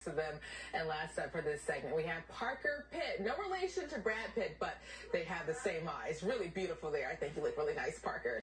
to them. And last up for this segment, we have Parker Pitt. No relation to Brad Pitt, but they have the same eyes. Really beautiful there. I think you look really nice, Parker.